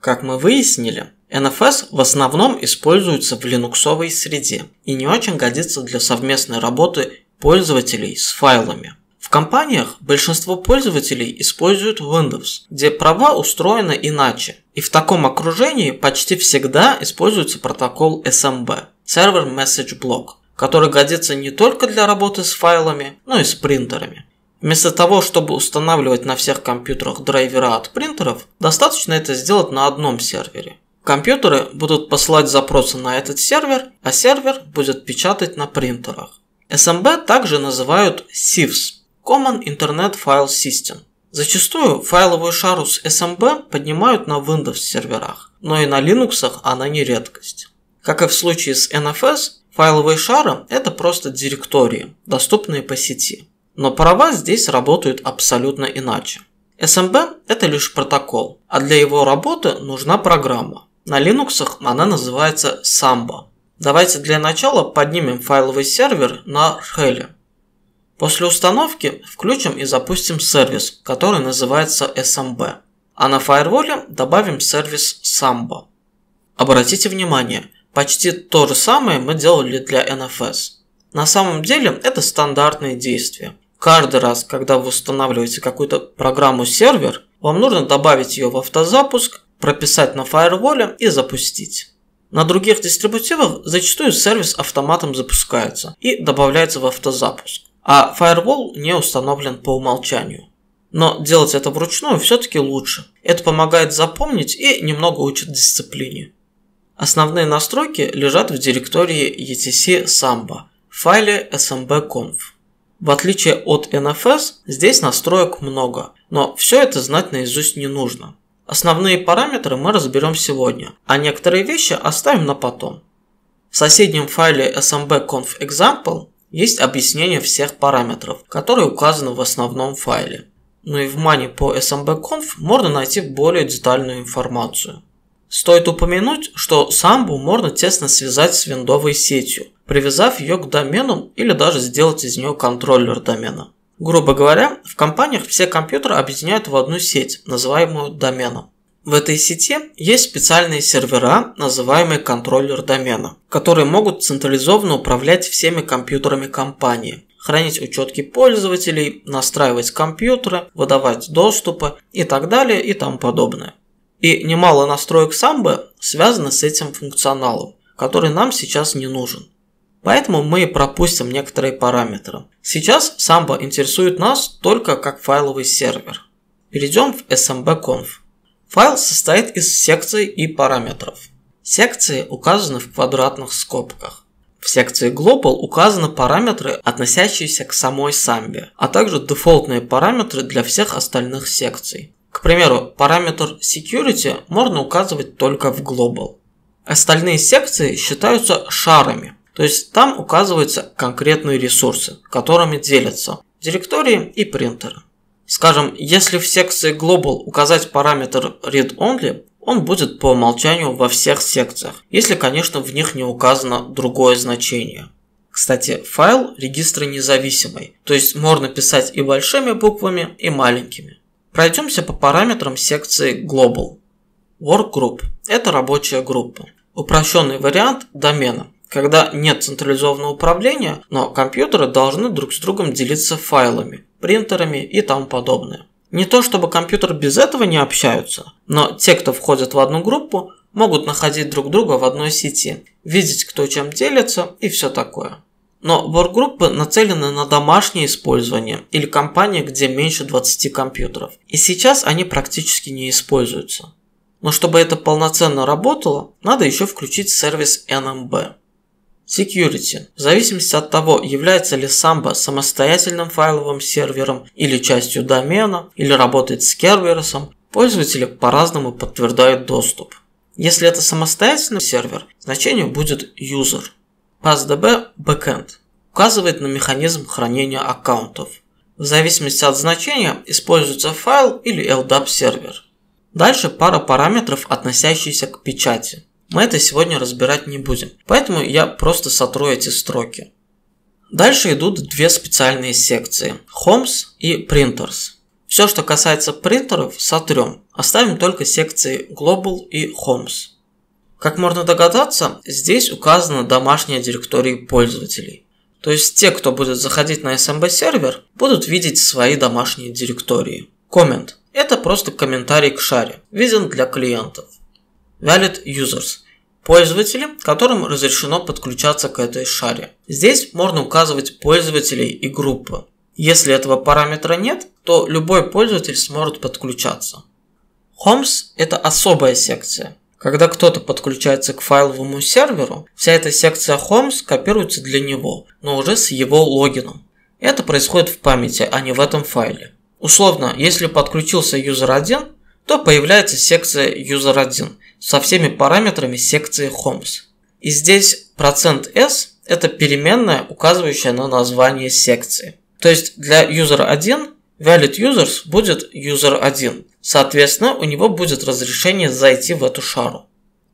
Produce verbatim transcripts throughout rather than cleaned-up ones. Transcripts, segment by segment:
Как мы выяснили, эн эф эс в основном используется в линуксовой среде и не очень годится для совместной работы пользователей с файлами. В компаниях большинство пользователей используют Windows, где права устроены иначе, и в таком окружении почти всегда используется протокол эс эм би – Server Message Block, который годится не только для работы с файлами, но и с принтерами. Вместо того, чтобы устанавливать на всех компьютерах драйвера от принтеров, достаточно это сделать на одном сервере. Компьютеры будут посылать запросы на этот сервер, а сервер будет печатать на принтерах. эс эм би также называют сивс – Common Internet File System. Зачастую файловую шару с эс эм би поднимают на Windows серверах, но и на Linux она не редкость. Как и в случае с эн эф эс, файловые шары – это просто директории, доступные по сети. Но права здесь работают абсолютно иначе. эс эм би – это лишь протокол, а для его работы нужна программа. На Linux она называется Samba. Давайте для начала поднимем файловый сервер на Hell. После установки включим и запустим сервис, который называется эс эм би, а на фаерволе добавим сервис Samba. Обратите внимание, почти то же самое мы делали для эн эф эс. На самом деле это стандартные действия. Каждый раз, когда вы устанавливаете какую-то программу-сервер, вам нужно добавить ее в автозапуск, прописать на фаерволе и запустить. На других дистрибутивах зачастую сервис автоматом запускается и добавляется в автозапуск, а Firewall не установлен по умолчанию. Но делать это вручную все-таки лучше. Это помогает запомнить и немного учит дисциплине. Основные настройки лежат в директории и ти си Samba в файле эс эм би конф. В отличие от эн эф эс, здесь настроек много, но все это знать наизусть не нужно. Основные параметры мы разберем сегодня, а некоторые вещи оставим на потом. В соседнем файле эс эм би конф example есть объяснение всех параметров, которые указаны в основном файле. Но и в мане по эс эм би конф можно найти более детальную информацию. Стоит упомянуть, что Самбу можно тесно связать с виндовой сетью, привязав ее к домену или даже сделать из нее контроллер домена. Грубо говоря, в компаниях все компьютеры объединяют в одну сеть, называемую доменом. В этой сети есть специальные сервера, называемые контроллер домена, которые могут централизованно управлять всеми компьютерами компании, хранить учетки пользователей, настраивать компьютеры, выдавать доступы и так далее и тому подобное. И немало настроек Samba связано с этим функционалом, который нам сейчас не нужен. Поэтому мы и пропустим некоторые параметры. Сейчас Samba интересует нас только как файловый сервер. Перейдем в эс эм би конф. Файл состоит из секций и параметров. Секции указаны в квадратных скобках. В секции Global указаны параметры, относящиеся к самой Samba, а также дефолтные параметры для всех остальных секций. К примеру, параметр Security можно указывать только в Global. Остальные секции считаются шарами, то есть там указываются конкретные ресурсы, которыми делятся директории и принтеры. Скажем, если в секции Global указать параметр Read-Only, он будет по умолчанию во всех секциях, если, конечно, в них не указано другое значение. Кстати, файл регистра независимый, то есть можно писать и большими буквами, и маленькими. Пройдемся по параметрам секции Global. Workgroup – это рабочая группа. Упрощенный вариант домена, когда нет централизованного управления, но компьютеры должны друг с другом делиться файлами, принтерами и тому подобное. Не то чтобы компьютеры без этого не общаются, но те, кто входит в одну группу, могут находить друг друга в одной сети, видеть, кто чем делится и все такое. Но workgrupпы нацелены на домашнее использование или компании, где меньше двадцати компьютеров. И сейчас они практически не используются. Но чтобы это полноценно работало, надо еще включить сервис эн эм би. Security. В зависимости от того, является ли Samba самостоятельным файловым сервером или частью домена, или работает с Kerberos, пользователи по-разному подтверждают доступ. Если это самостоятельный сервер, значение будет user. PassDB Backend указывает на механизм хранения аккаунтов. В зависимости от значения используется файл или эл дап сервер. Дальше пара параметров, относящихся к печати. Мы это сегодня разбирать не будем, поэтому я просто сотру эти строки. Дальше идут две специальные секции – Homes и Printers. Все, что касается принтеров, сотрем. Оставим только секции Global и Homes. Как можно догадаться, здесь указана домашняя директория пользователей. То есть те, кто будет заходить на эс эм би сервер, будут видеть свои домашние директории. Коммент – это просто комментарий к шаре, виден для клиентов. Valid Users – пользователи, которым разрешено подключаться к этой шаре. Здесь можно указывать пользователей и группы. Если этого параметра нет, то любой пользователь сможет подключаться. Homes – это особая секция. Когда кто-то подключается к файловому серверу, вся эта секция Homes копируется для него, но уже с его логином. Это происходит в памяти, а не в этом файле. Условно, если подключился юзер один, то появляется секция юзер один со всеми параметрами секции Homes. И здесь %s – это переменная, указывающая на название секции. То есть для юзера один valid users будет юзер один. Соответственно, у него будет разрешение зайти в эту шару.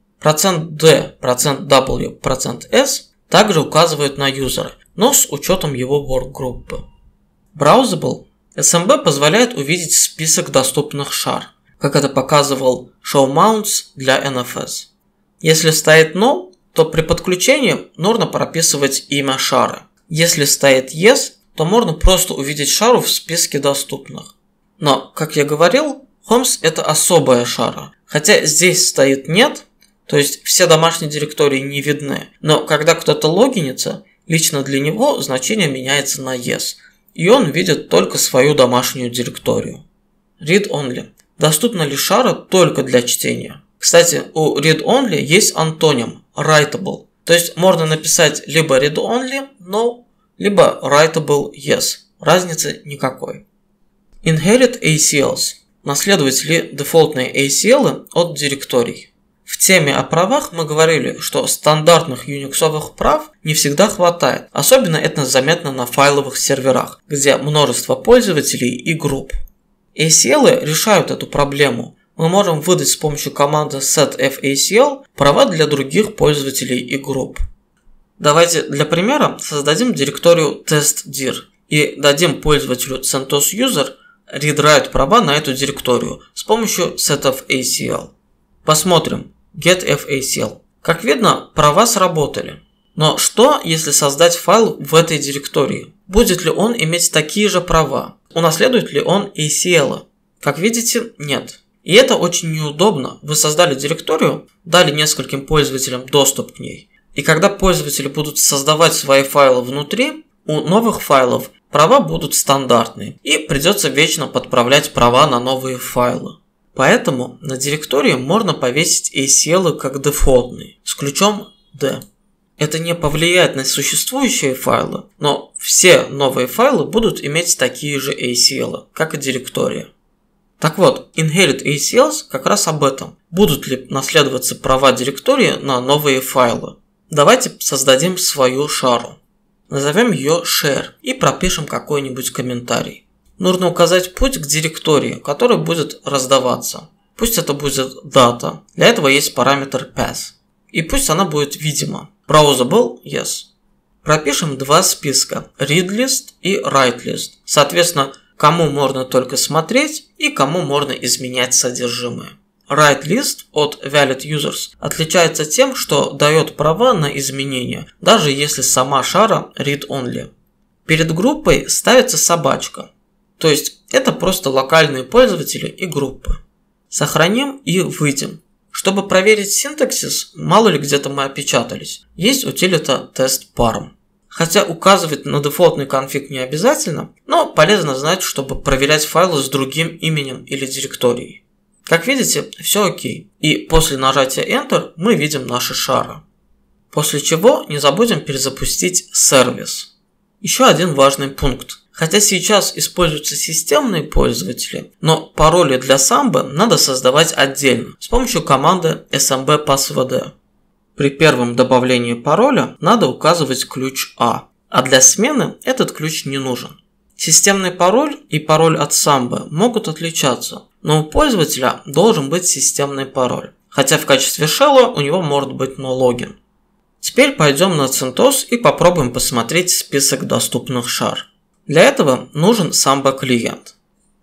%d, %w, %s также указывают на юзера, но с учетом его workgroup. Browsable эс эм би позволяет увидеть список доступных шар, как это показывал ShowMounts для эн эф эс. Если стоит no, то при подключении нужно прописывать имя шары. Если стоит yes, то можно просто увидеть шару в списке доступных. Но, как я говорил, Homes – это особая шара. Хотя здесь стоит нет, то есть все домашние директории не видны. Но когда кто-то логинится, лично для него значение меняется на yes. И он видит только свою домашнюю директорию. Read Only. Доступна ли шара только для чтения? Кстати, у Read Only есть антоним Writable. То есть можно написать либо Read Only No, либо Writable Yes. Разницы никакой. Inherit эй си элс. Наследователи дефолтные эй си эл от директорий. В теме о правах мы говорили, что стандартных юниксовых прав не всегда хватает. Особенно это заметно на файловых серверах, где множество пользователей и групп. эй си эл решают эту проблему. Мы можем выдать с помощью команды setFACL права для других пользователей и групп. Давайте для примера создадим директорию testdir и дадим пользователю CentOS-User read-write права на эту директорию с помощью setFACL. Посмотрим getFACL. Как видно, права сработали. Но что, если создать файл в этой директории? Будет ли он иметь такие же права? Унаследует ли он эй си эл? Как видите, нет. И это очень неудобно. Вы создали директорию, дали нескольким пользователям доступ к ней. И когда пользователи будут создавать свои файлы внутри, у новых файлов права будут стандартные. И придется вечно подправлять права на новые файлы. Поэтому на директории можно повесить эй си эл как дефолтный, с ключом D. Это не повлияет на существующие файлы, но все новые файлы будут иметь такие же эй си эл, как и директория. Так вот, Inherit эй си элс как раз об этом. Будут ли наследоваться права директории на новые файлы? Давайте создадим свою шару. Назовем ее Share и пропишем какой-нибудь комментарий. Нужно указать путь к директории, который будет раздаваться. Пусть это будет дата. Для этого есть параметр path. И пусть она будет видима. Browsable – yes. Пропишем два списка – read list и write list. Соответственно, кому можно только смотреть и кому можно изменять содержимое. Write list от valid users отличается тем, что дает права на изменения, даже если сама шара read only. Перед группой ставится собачка. То есть это просто локальные пользователи и группы. Сохраним и выйдем. Чтобы проверить синтаксис, мало ли где-то мы опечатались, есть утилита testparm. Хотя указывать на дефолтный конфиг не обязательно, но полезно знать, чтобы проверять файлы с другим именем или директорией. Как видите, все окей. И после нажатия Enter мы видим наши шары. После чего не забудем перезапустить сервис. Еще один важный пункт. Хотя сейчас используются системные пользователи, но пароли для самбо надо создавать отдельно с помощью команды smb-passwd. При первом добавлении пароля надо указывать ключ А, а для смены этот ключ не нужен. Системный пароль и пароль от самбо могут отличаться, но у пользователя должен быть системный пароль, хотя в качестве шелла у него может быть ноу-логин. Теперь пойдем на CentOS и попробуем посмотреть список доступных шар. Для этого нужен самбо клиент.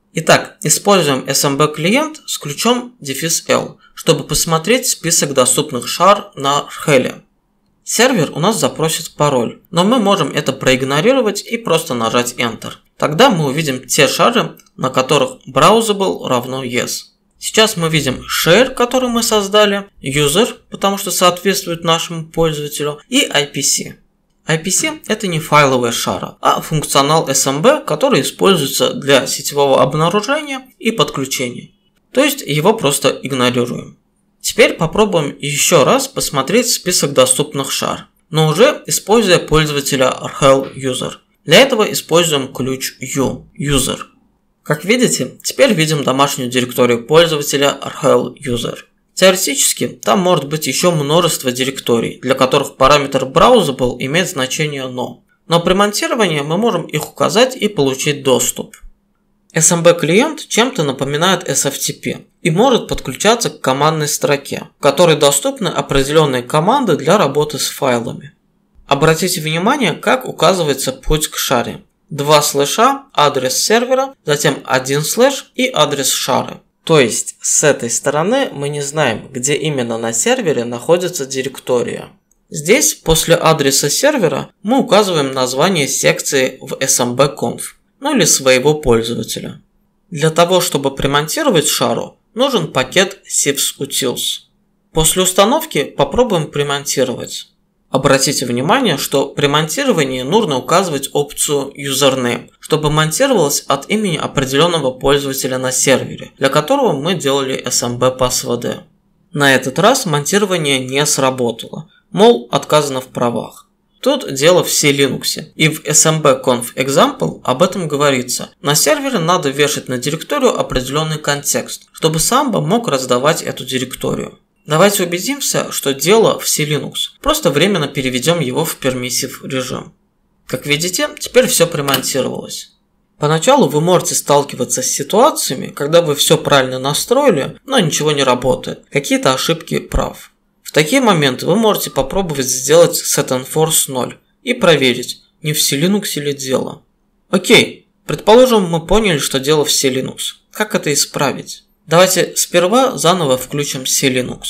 Итак, используем эс эм бэ клиент с ключом дефис L, чтобы посмотреть список доступных шар на Arhel. Сервер у нас запросит пароль, но мы можем это проигнорировать и просто нажать Enter. Тогда мы увидим те шары, на которых browsable равно yes. Сейчас мы видим share, который мы создали, user, потому что соответствует нашему пользователю, и ай пи си. ай пи си это не файловая шара, а функционал эс эм бэ, который используется для сетевого обнаружения и подключения. То есть его просто игнорируем. Теперь попробуем еще раз посмотреть список доступных шар, но уже используя пользователя Arhel User. Для этого используем ключ U, User. Как видите, теперь видим домашнюю директорию пользователя Arhel User. Теоретически, там может быть еще множество директорий, для которых параметр browsable имеет значение no. Но при монтировании мы можем их указать и получить доступ. эс эм бэ клиент чем-то напоминает эс эф ти пи и может подключаться к командной строке, в которой доступны определенные команды для работы с файлами. Обратите внимание, как указывается путь к шаре. Два слэша, адрес сервера, затем один слэш и адрес шары. То есть с этой стороны мы не знаем, где именно на сервере находится директория. Здесь после адреса сервера мы указываем название секции в эс эм бэ конф, ну или своего пользователя. Для того, чтобы примонтировать шару, нужен пакет sysutils. После установки попробуем примонтировать. Обратите внимание, что при монтировании нужно указывать опцию username, чтобы монтировалось от имени определенного пользователя на сервере, для которого мы делали эс эм бэ passwd. На этот раз монтирование не сработало, мол, отказано в правах. Тут дело в C-Linux, и в эс эм бэ conf example об этом говорится. На сервере надо вешать на директорию определенный контекст, чтобы Samba мог раздавать эту директорию. Давайте убедимся, что дело в C-Linux. Просто временно переведем его в permissive режим. Как видите, теперь все примонтировалось. Поначалу вы можете сталкиваться с ситуациями, когда вы все правильно настроили, но ничего не работает, какие-то ошибки прав. В такие моменты вы можете попробовать сделать setEnforce ноль и проверить, не в C-Linux ли дело. Окей, предположим, мы поняли, что дело в C-Linux. Как это исправить? Давайте сперва заново включим C-Linux.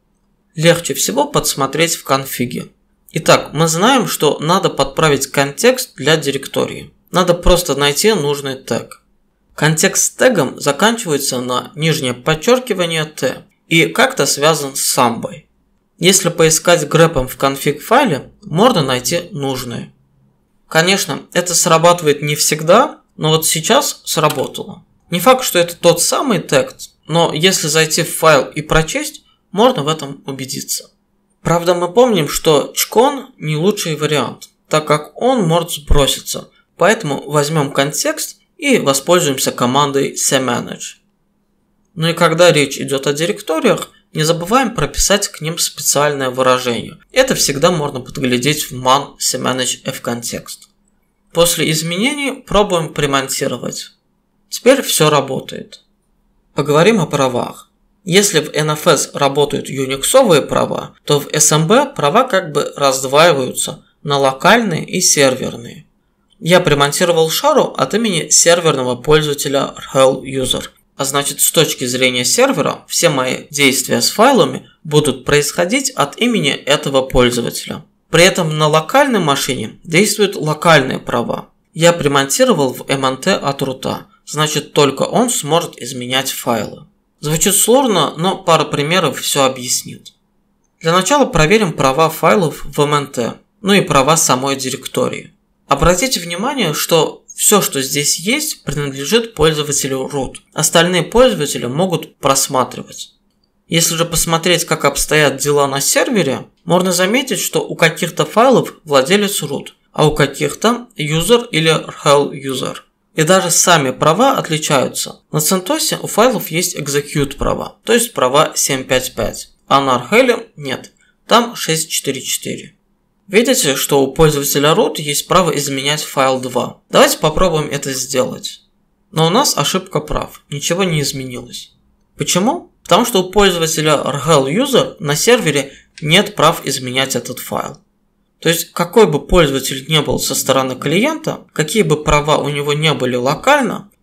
Легче всего подсмотреть в конфиге. Итак, мы знаем, что надо подправить контекст для директории. Надо просто найти нужный тег. Контекст с тегом заканчивается на нижнее подчеркивание T и как-то связан с Samba. Если поискать грэпом в конфиг файле, можно найти нужные. Конечно, это срабатывает не всегда, но вот сейчас сработало. Не факт, что это тот самый тег, но если зайти в файл и прочесть, можно в этом убедиться. Правда, мы помним, что чкон не лучший вариант, так как он может сброситься, поэтому возьмем контекст и воспользуемся командой cmanage. Ну и когда речь идет о директориях, не забываем прописать к ним специальное выражение. Это всегда можно подглядеть в man cmanage fcontext. После изменений пробуем примонтировать. Теперь все работает. Поговорим о правах. Если в эн эф эс работают юниксовые права, то в эс эм бэ права как бы раздваиваются на локальные и серверные. Я примонтировал шару от имени серверного пользователя Arhel User. А значит, с точки зрения сервера, все мои действия с файлами будут происходить от имени этого пользователя. При этом на локальной машине действуют локальные права. Я примонтировал в эм эн тэ от рута, значит, только он сможет изменять файлы. Звучит сложно, но пара примеров все объяснит. Для начала проверим права файлов в эм эн тэ, ну и права самой директории. Обратите внимание, что все, что здесь есть, принадлежит пользователю root. Остальные пользователи могут просматривать. Если же посмотреть, как обстоят дела на сервере, можно заметить, что у каких-то файлов владелец root, а у каких-то user или Arhel User. И даже сами права отличаются. На CentOS у файлов есть execute права, то есть права семь пять пять, а на Arhel нет, там шесть четыре четыре. Видите, что у пользователя root есть право изменять файл два. Давайте попробуем это сделать. Но у нас ошибка прав, ничего не изменилось. Почему? Потому что у пользователя Arhel User на сервере нет прав изменять этот файл. То есть, какой бы пользователь не был со стороны клиента, какие бы права у него не были локально,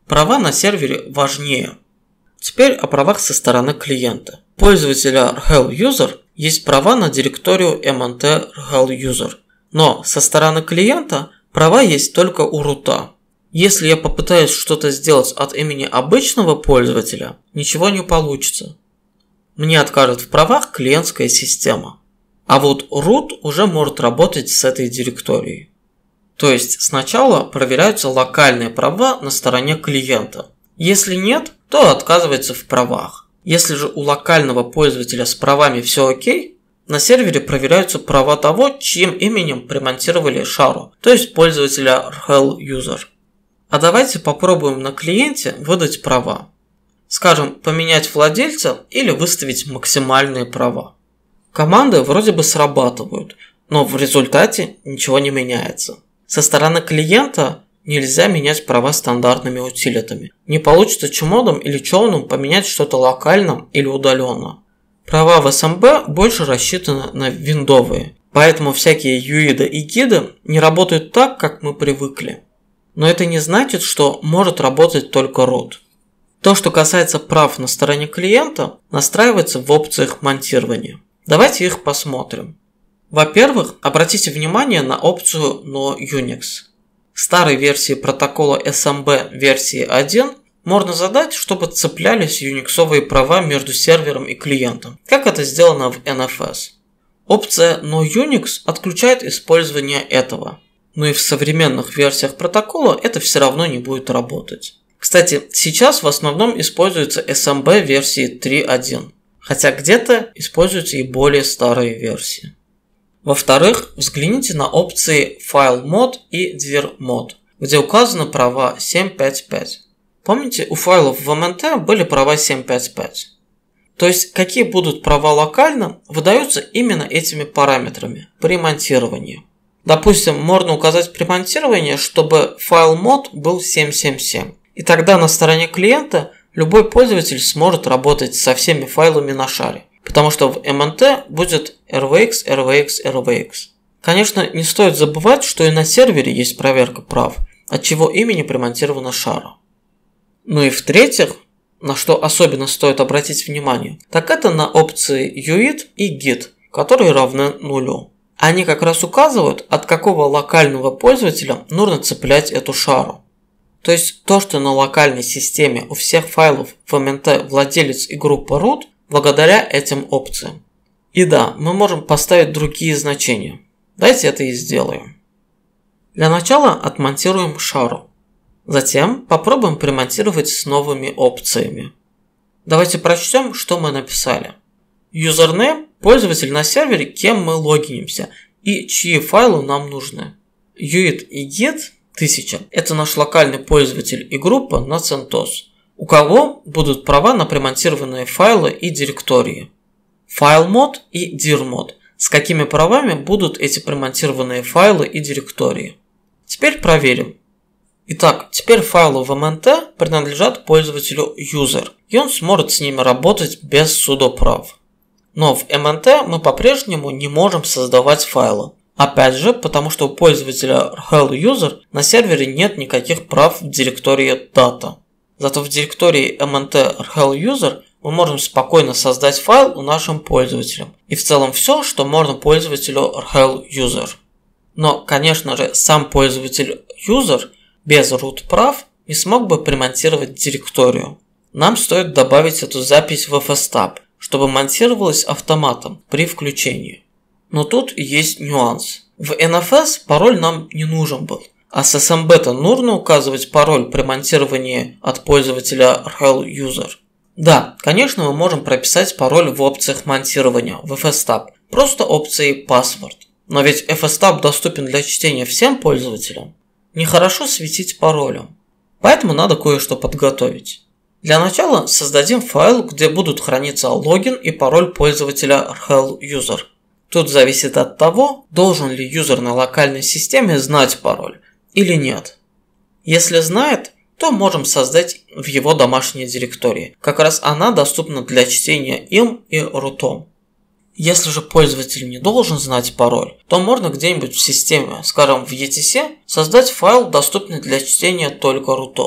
Права на сервере важнее. Теперь о правах со стороны клиента. У пользователя rhel-user есть права на директорию mnt rhel-user, но со стороны клиента права есть только у рута. Если я попытаюсь что-то сделать от имени обычного пользователя, ничего не получится. Мне откажет в правах клиентская система. А вот root уже может работать с этой директорией. То есть сначала проверяются локальные права на стороне клиента. Если нет, то отказывается в правах. Если же у локального пользователя с правами все окей, на сервере проверяются права того, чьим именем примонтировали шару, то есть пользователя rhel-user. А давайте попробуем на клиенте выдать права. Скажем, поменять владельца или выставить максимальные права. Команды вроде бы срабатывают, но в результате ничего не меняется. Со стороны клиента нельзя менять права стандартными утилитами. Не получится чмодом или челном поменять что-то локально или удаленно. Права в эс эм би больше рассчитаны на виндовые, поэтому всякие юиды и гиды не работают так, как мы привыкли. Но это не значит, что может работать только root. То, что касается прав на стороне клиента, настраивается в опциях монтирования. Давайте их посмотрим. Во-первых, обратите внимание на опцию No Unix. В старой версии протокола эс эм би версии один можно задать, чтобы цеплялись юниксовые права между сервером и клиентом, как это сделано в эн эф эс. Опция No Unix отключает использование этого. Но и в современных версиях протокола это все равно не будет работать. Кстати, сейчас в основном используется эс эм би версии три точка один, хотя где-то используются и более старые версии. Во-вторых, взгляните на опции FileMod и DirMod, где указаны права семь пять пять. Помните, у файлов в эм эн ти были права семь пять пять. То есть, какие будут права локально, выдаются именно этими параметрами при монтировании. Допустим, можно указать при монтировании, чтобы FileMod был семь семь семь. И тогда на стороне клиента любой пользователь сможет работать со всеми файлами на шаре. Потому что в эм эн ти будет эр ви экс, эр ви экс, эр ви экс. Конечно, не стоит забывать, что и на сервере есть проверка прав, от чего имени примонтирована шара. Ну и в-третьих, на что особенно стоит обратить внимание, так это на опции юид и git, которые равны нулю. Они как раз указывают, от какого локального пользователя нужно цеплять эту шару. То есть то, что на локальной системе у всех файлов в эм эн ти владелец и группа root, благодаря этим опциям. И да, мы можем поставить другие значения. Давайте это и сделаем. Для начала отмонтируем шару. Затем попробуем примонтировать с новыми опциями. Давайте прочтем, что мы написали. Username – пользователь на сервере, кем мы логинимся и чьи файлы нам нужны. юид и git тысяча – это наш локальный пользователь и группа на CentOS, у кого будут права на примонтированные файлы и директории. FileMod и DirMod – с какими правами будут эти примонтированные файлы и директории. Теперь проверим. Итак, теперь файлы в эм эн ти принадлежат пользователю user, и он сможет с ними работать без sudo прав. Но в эм эн ти мы по-прежнему не можем создавать файлы. Опять же, потому что у пользователя rhel-user на сервере нет никаких прав в директории data. Зато в директории эм эн ти rhel-user мы можем спокойно создать файл у нашим пользователям. И в целом все, что можно пользователю rhel-user. Но, конечно же, сам пользователь user без root прав не смог бы примонтировать директорию. Нам стоит добавить эту запись в fstab, чтобы монтировалась автоматом при включении. Но тут есть нюанс. В эн эф эс пароль нам не нужен был, а с эс эм би-то нужно указывать пароль при монтировании от пользователя rhel-user. Да, конечно, мы можем прописать пароль в опциях монтирования в fstab, просто опцией password. Но ведь fstab доступен для чтения всем пользователям. Нехорошо светить паролем, поэтому надо кое-что подготовить. Для начала создадим файл, где будут храниться логин и пароль пользователя rhel-user. Тут зависит от того, должен ли юзер на локальной системе знать пароль или нет. Если знает, то можем создать в его домашней директории. Как раз она доступна для чтения им и рутом. Если же пользователь не должен знать пароль, то можно где-нибудь в системе, скажем в и ти си, создать файл, доступный для чтения только рутом.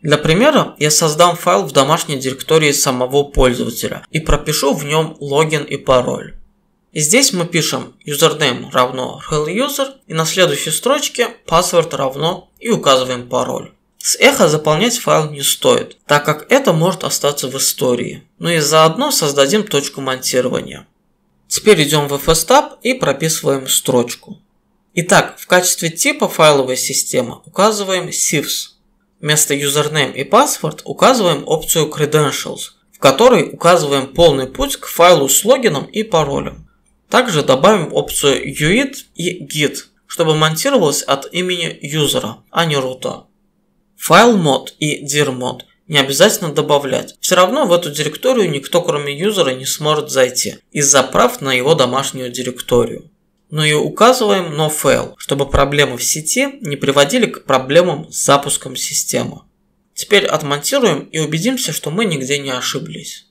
Для примера я создам файл в домашней директории самого пользователя и пропишу в нем логин и пароль. И здесь мы пишем username равно RHEL-user и на следующей строчке password равно и указываем пароль. С эхо заполнять файл не стоит, так как это может остаться в истории. Ну и заодно создадим точку монтирования. Теперь идем в эф эс таб и прописываем строчку. Итак, в качестве типа файловой системы указываем sieves. Вместо username и password указываем опцию credentials, в которой указываем полный путь к файлу с логином и паролем. Также добавим опцию uid и git, чтобы монтировалось от имени юзера, а не рута. Файл мод и dir mod не обязательно добавлять. Все равно в эту директорию никто, кроме юзера, не сможет зайти из-за прав на его домашнюю директорию. Но и указываем nofail, чтобы проблемы в сети не приводили к проблемам с запуском системы. Теперь отмонтируем и убедимся, что мы нигде не ошиблись.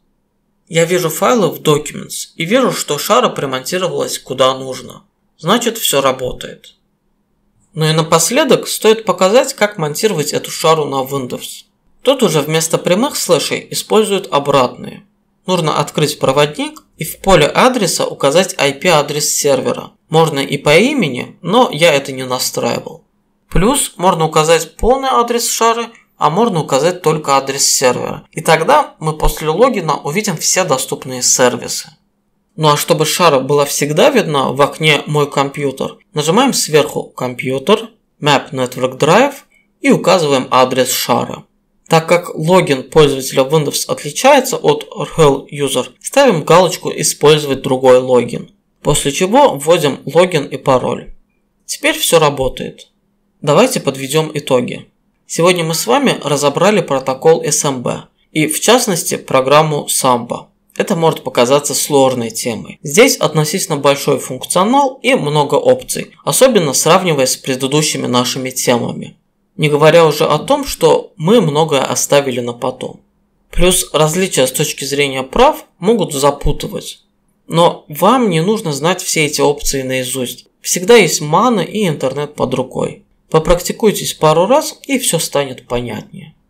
Я вижу файлы в Documents и вижу, что шара примонтировалась куда нужно. Значит, все работает. Ну и напоследок стоит показать, как монтировать эту шару на Windows. Тут уже вместо прямых слэшей используют обратные. Нужно открыть проводник и в поле адреса указать ай пи-адрес сервера. Можно и по имени, но я это не настраивал. Плюс можно указать полный адрес шары, а можно указать только адрес сервера. И тогда мы после логина увидим все доступные сервисы. Ну а чтобы шара была всегда видна в окне «Мой компьютер», нажимаем сверху «Компьютер», «Map Network Drive» и указываем адрес шары. Так как логин пользователя Windows отличается от RHEL-user, ставим галочку «Использовать другой логин», после чего вводим логин и пароль. Теперь все работает. Давайте подведем итоги. Сегодня мы с вами разобрали протокол эс эм бэ и в частности программу самбо. Это может показаться сложной темой. Здесь относительно большой функционал и много опций, особенно сравнивая с предыдущими нашими темами. Не говоря уже о том, что мы многое оставили на потом. Плюс различия с точки зрения прав могут запутывать. Но вам не нужно знать все эти опции наизусть. Всегда есть мана и интернет под рукой. Попрактикуйтесь пару раз и все станет понятнее.